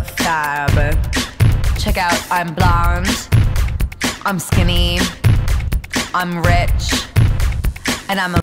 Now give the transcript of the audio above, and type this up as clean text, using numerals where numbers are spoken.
fab. Check out, I'm blonde, I'm skinny, I'm rich, and I'm a